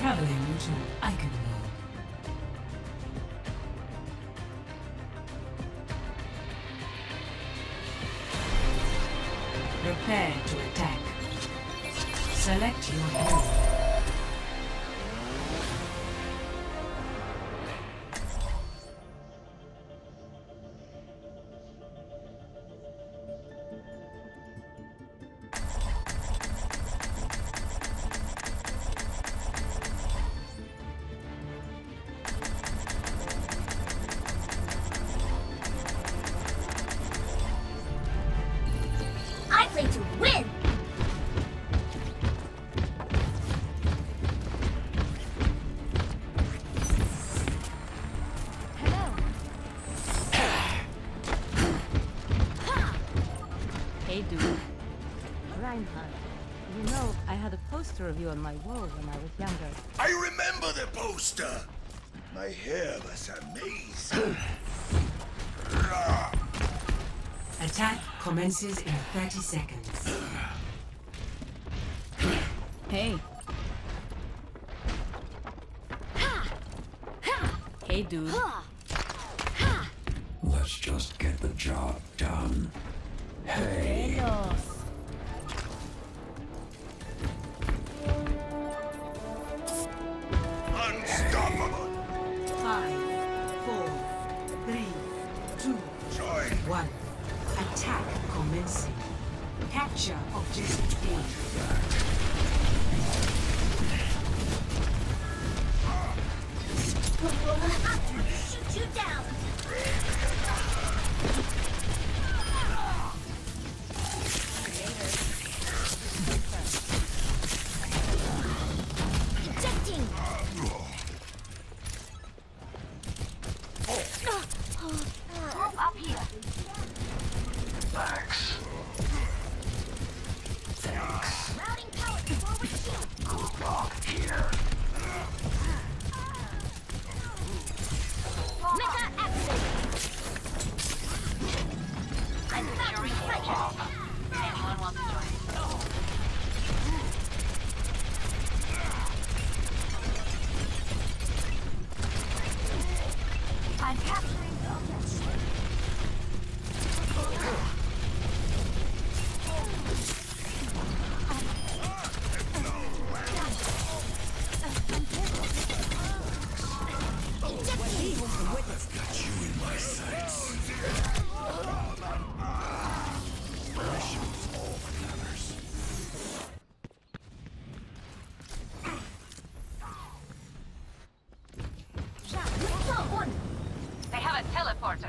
Traveling to Icon World. Prepare to attack. Select your hero. I play to win! Hey, dude. Reinhardt, you know, I had a poster of you on my wall when I was younger. I remember the poster. My hair was amazing. Attack commences in 30 seconds. Hey. Hey, dude. Let's just get the job done. Hey. Unstoppable. 5, 4, 3, 2, Join. 1. Attack commencing. Capture objective A. Shoot you down! Ejecting! Move up here. Thanks. Thanks. Routing power to forward shield. Group up here. Mecha action! I'm factory ready. Anyone want to join? I'm capturing the objective. I've got you in my sights. Precious all matters. They have a teleporter.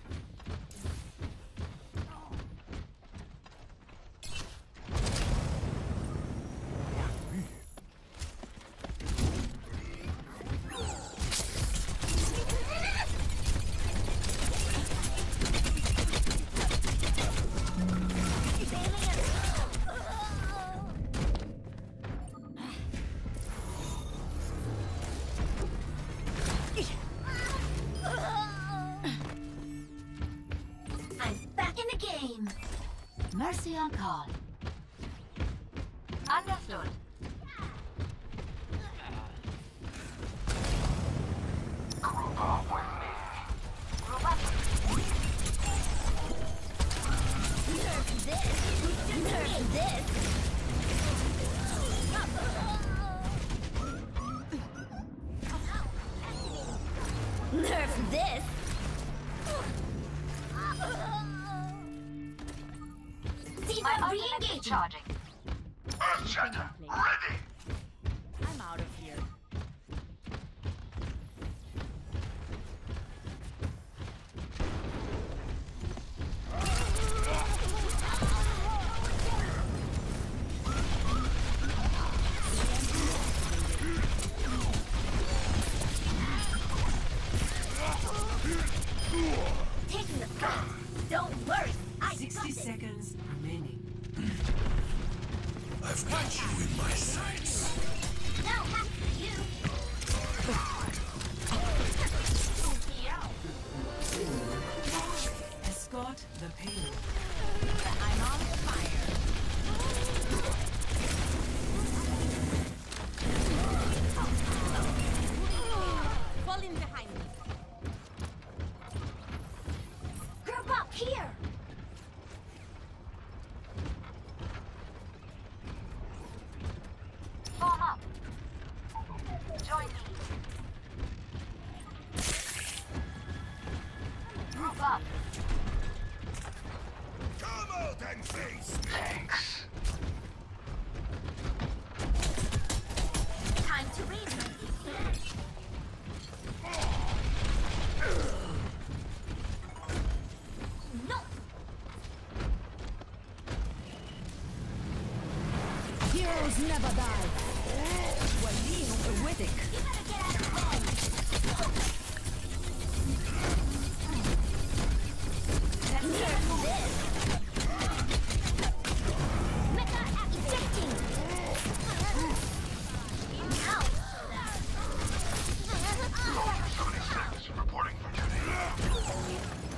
I'm back in the game. Mercy on call. Understood. Group up with me. Group up. Nerf this! Nerf this! Nerf this! My Diva ultimate is re-engaging! charging. Earthshatter, ready. I'm out of here. Taking the fight! Don't worry! I 60 got it! seconds remaining. I've got you in my sights. Never die. Reporting for duty.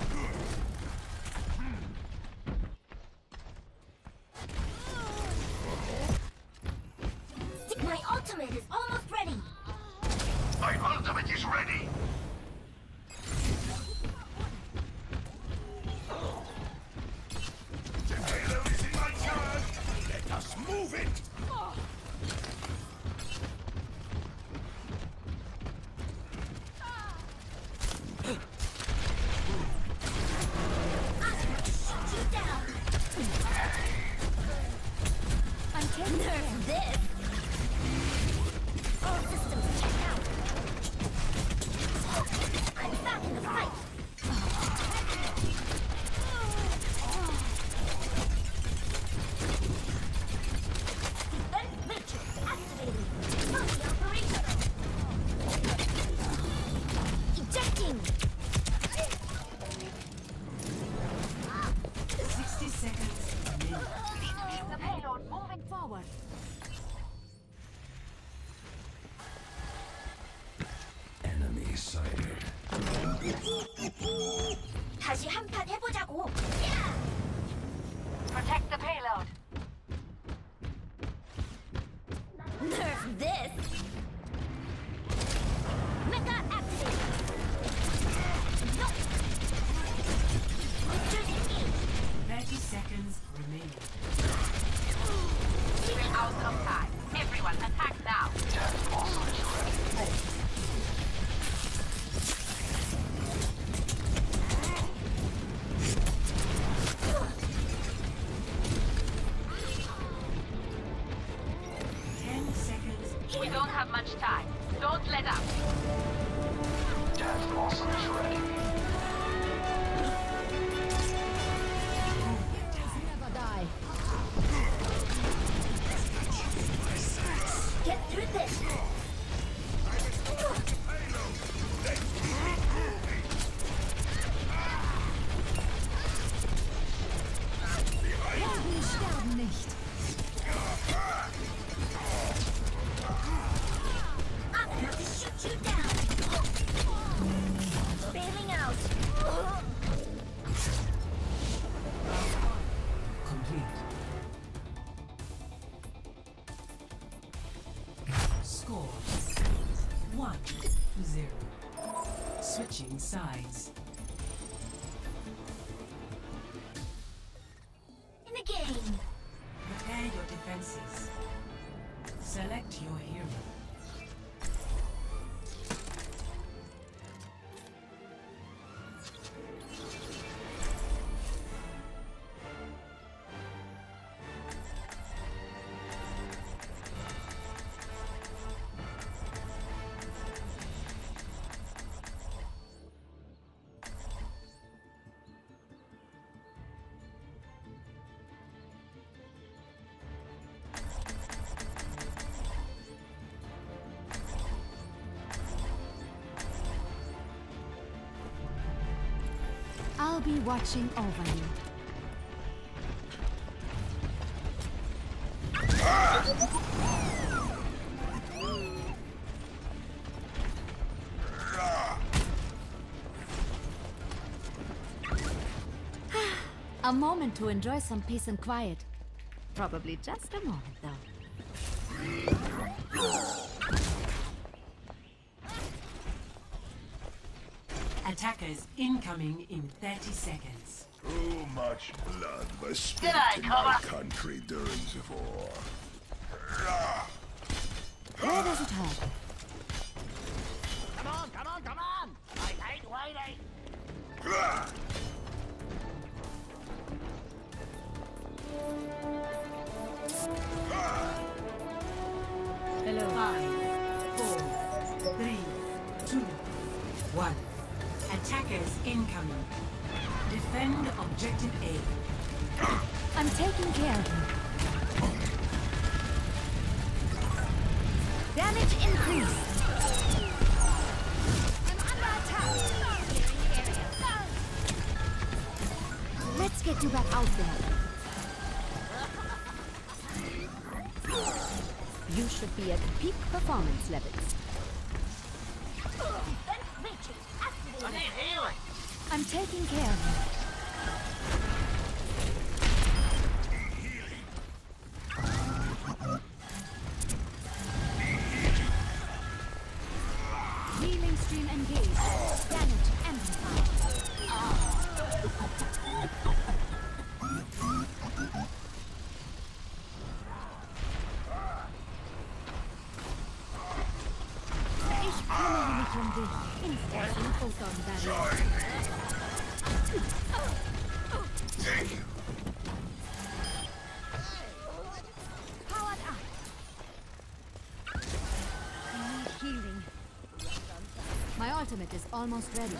My ultimate is almost ready. My ultimate is ready. The payload is in my turn. Let us move it. Shoot you down. I'm taking care of this. All systems checked out. I'm back in the fight. Defense matrix activated. Fully operational. Ejecting. 60 seconds remaining. The payload moving Forward. Enemy sighted. 다시 한 판 해보자고. Protect the payload. Nerf this. Mecha activated. No. Victor's engaged. 30 seconds remaining. We're out of time. Everyone attack now. We don't have much time. Don't let up. Death blossom is ready. Never die. Get through this. Wir sterben nicht. I'm going to shoot you down. Bailing out. Complete. Score 1-0. Switching sides. In the game. Prepare your defenses. Select your hero. I'll be watching over you. A moment to enjoy some peace and quiet. Probably just a moment, though. Attackers incoming in 30 seconds. Too much blood was Did I spilled in my cover? country during the war. Where does it hurt? Come on, come on, come on! I hate waiting! Hello. 5, 4, 3, 2, 1. Attackers incoming. Defend objective A. I'm taking care of you. Damage increase. I'm under attack. Let's get you back out there. You should be at peak performance levels. I need healing. I'm taking care of you. Healing stream engaged. Damage amplified. Ich kümmere mich um dich. Instantly photon barrier. Thank you. Powered up. I need healing. My ultimate is almost ready.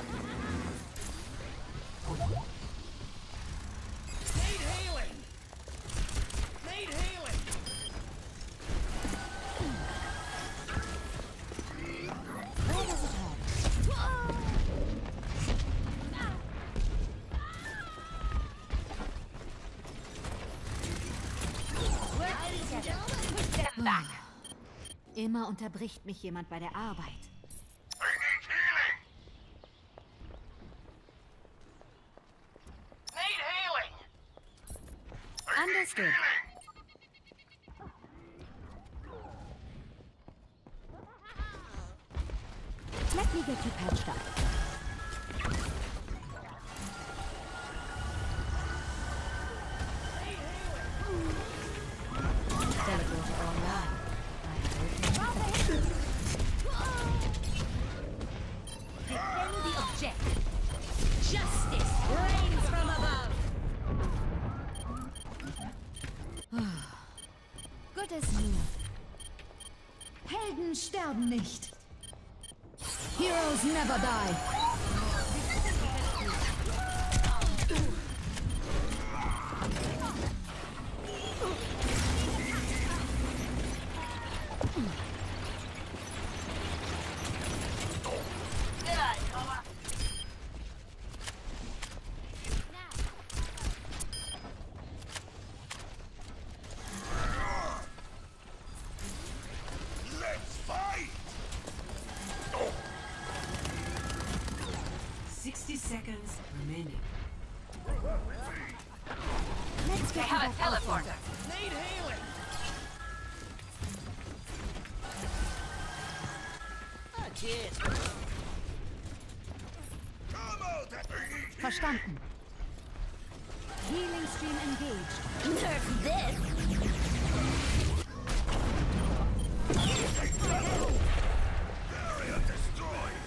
Need healing. Need healing. Where does it hurt? Step back. Immer unterbricht mich jemand bei der Arbeit. I need healing. Need healing. Understood. Let me get you patched up. Teleport online. Defend the objective. Justice reigns from above. Good as new. Helden sterben nicht. Heroes never die. Let's fight. 60 seconds remaining. Let's They get you have a back out teleporter. there. Need healing. Oh, cheers. Come out. I need Verstanden. Healing stream engaged. Nerf this. barrier destroyed.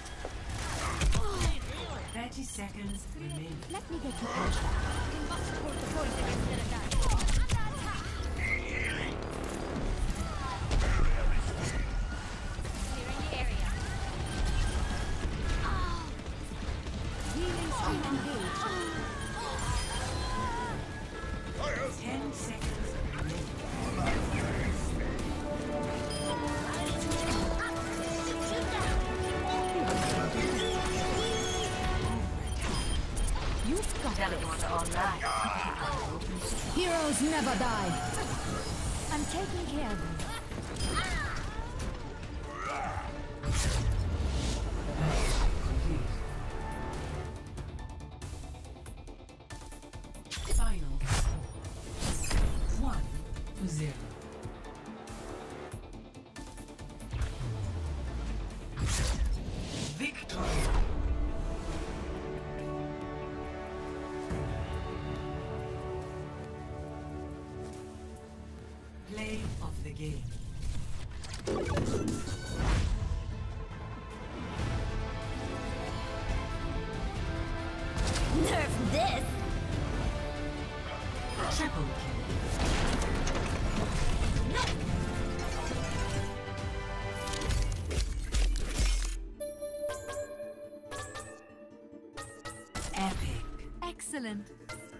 30 seconds remaining. Let me get you patched up. We must hold the point against the Healing. Clearing the area. Healing stream engaged. 10 seconds remaining. You've got Teleporter online. this. Heroes never die. I'm taking care of you. Final score 1-0. Victory. Play of the game. Nerf this. Triple kill. Epic. Excellent.